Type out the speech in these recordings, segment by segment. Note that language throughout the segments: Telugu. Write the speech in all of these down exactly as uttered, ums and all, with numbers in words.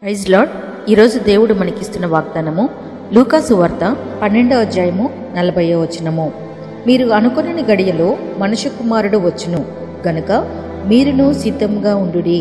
Praise lord. ఈరోజు దేవుడు మనకిస్తున్న వాగ్దానము లూకా సువార్త పన్నెండవ అధ్యాయము నలభైవ వచనము. మీరు అనుకొనని గడియలో మనుష్య కుమారుడు వచ్చును గనుక మీరును సిద్ధంగా ఉండుడి.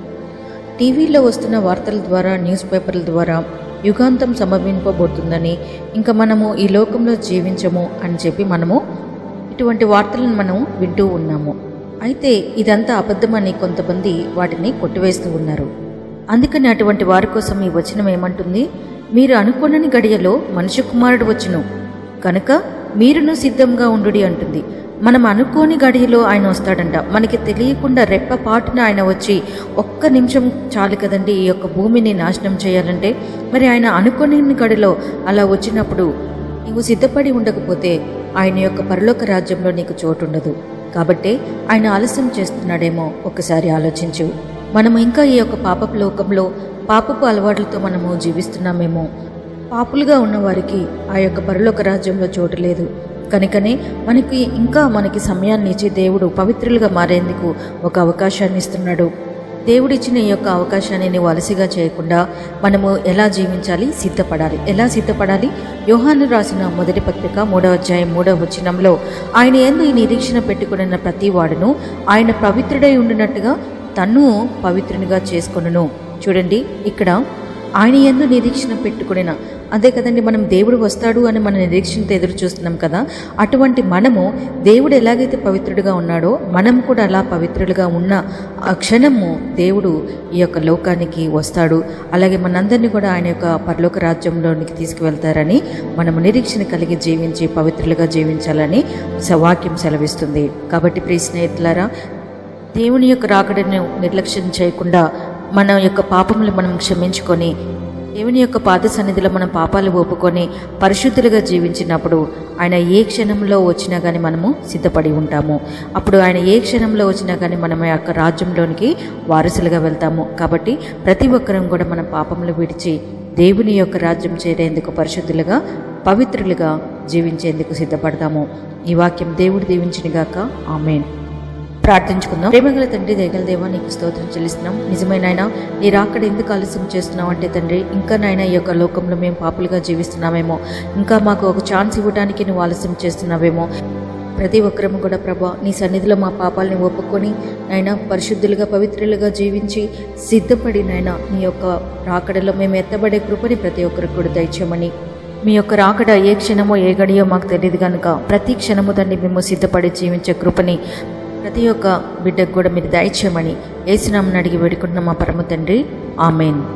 టీవీలో వస్తున్న వార్తల ద్వారా, న్యూస్ పేపర్ల ద్వారా యుగాంతం సంభవింపబోతుందని, ఇంకా మనము ఈ లోకంలో జీవించము అని చెప్పి మనము ఇటువంటి వార్తలను మనం వింటూ ఉన్నాము. అయితే ఇదంతా అబద్ధమని కొంతమంది వాటిని కొట్టివేస్తూ ఉన్నారు. అందుకని అటువంటి వారి కోసం ఈ వచనం ఏమంటుంది? మీరు అనుకోనని గడియలో మనుష్య కుమారుడు వచ్చును కనుక మీరును సిద్ధంగా ఉండుడి అంటుంది. మనం అనుకోని గడియలో ఆయన వస్తాడంట. మనకి తెలియకుండా రెప్పపాటున ఆయన వచ్చి ఒక్క నిమిషం చాలు కదండి ఈ యొక్క భూమిని నాశనం చేయాలంటే. మరి ఆయన అనుకోని గడిలో అలా వచ్చినప్పుడు నీవు సిద్ధపడి ఉండకపోతే ఆయన యొక్క పరలోక రాజ్యంలో నీకు చోటు ఉండదు. కాబట్టి ఆయన ఆలస్యం చేస్తున్నాడేమో ఒకసారి ఆలోచించు. మనము ఇంకా ఈ యొక్క పాపపు లోకంలో పాపపు అలవాట్లతో మనము జీవిస్తున్నామేమో. పాపులుగా ఉన్నవారికి ఆ యొక్క పరలోక రాజ్యంలో చోటు లేదు. కనుకనే మనకి ఇంకా మనకి సమయాన్ని ఇచ్చి దేవుడు పవిత్రులుగా మారేందుకు ఒక అవకాశాన్ని ఇస్తున్నాడు. దేవుడిచ్చిన ఈ యొక్క అవకాశాన్ని నువ్వు అలసిగా చేయకుండా మనము ఎలా జీవించాలి, సిద్ధపడాలి. ఎలా సిద్ధపడాలి? యోహాను రాసిన మొదటి పత్రిక మూడవ అధ్యాయం మూడవ వచనంలో ఆయన యందు ఈ నిరీక్షణ పెట్టుకున్న ప్రతి వాడును ఆయన పవిత్రుడై ఉండినట్టుగా తన్ను పవిత్రునిగా చేసుకొనును. చూడండి, ఇక్కడ ఆయన యందు నిరీక్షణ పెట్టుకునిన అదే కదండి, మనం దేవుడు వస్తాడు అని మన నిరీక్షణతో ఎదురు చూస్తున్నాం కదా. అటువంటి మనము దేవుడు ఎలాగైతే పవిత్రుడిగా ఉన్నాడో మనం కూడా అలా పవిత్రులుగా ఉన్న ఆ క్షణము దేవుడు ఈ యొక్క లోకానికి వస్తాడు. అలాగే మనందరినీ కూడా ఆయన యొక్క పరలోక రాజ్యంలోనికి తీసుకువెళ్తారని మనము నిరీక్షణ కలిగి జీవించి పవిత్రులుగా జీవించాలని వాక్యం సెలవిస్తుంది. కాబట్టి ప్రియ స్నేహితులారా, దేవుని యొక్క రాకడను నిర్లక్ష్యం చేయకుండా మన యొక్క పాపములు మనం క్షమించుకొని దేవుని యొక్క పాద సన్నిధిలో మనం పాపాలు ఒప్పుకొని పరిశుద్ధులుగా జీవించినప్పుడు ఆయన ఏ క్షణంలో వచ్చినా కానీ మనము సిద్ధపడి ఉంటాము. అప్పుడు ఆయన ఏ క్షణంలో వచ్చినా కానీ మనం ఆ యొక్క రాజ్యంలోనికి వారసులుగా వెళ్తాము. కాబట్టి ప్రతి ఒక్కరం కూడా మన పాపములు విడిచి దేవుని యొక్క రాజ్యం చేరేందుకు పరిశుద్ధులుగా పవిత్రులుగా జీవించేందుకు సిద్ధపడతాము. ఈ వాక్యం దేవుడు దీవించునుగాక. ఆమేన్. ప్రార్థించుకుందాం. ప్రేమగల తండ్రి, దయగల దేవా, నీకు స్తోత్రం చెల్లిస్తున్నాం. నిజమైన ఆయన నీ రాకడ ఎందుకు ఆలస్యం చేస్తున్నావు అంటే తండ్రి, ఇంకా నాయన ఈ యొక్క లోకంలో మేము పాపులుగా జీవిస్తున్నామేమో, ఇంకా మాకు ఒక ఛాన్స్ ఇవ్వడానికి నువ్వు ఆలస్యం చేస్తున్నావేమో. ప్రతి ఒక్కరము కూడా ప్రభా నీ సన్నిధిలో మా పాపాలని ఒప్పుకొని నాయన పరిశుద్ధులుగా పవిత్రులుగా జీవించి సిద్ధపడి నాయన నీ యొక్క రాకడలో మేము ఎత్తబడే కృపని ప్రతి ఒక్కరికి కూడా దయచేయమని, మీ యొక్క రాకడ ఏ క్షణమో ఏ గడియో మాకు తెలియదు కనుక ప్రతి క్షణము తండ్రి మేము సిద్ధపడి జీవించే కృపని ప్రతి ఒక్క బిడ్డకు కూడా మీరు దయచేయమని యేసు నామమున అడిగి వేడుకుంటున్నాం మా పరమ తండ్రి. ఆమేన్.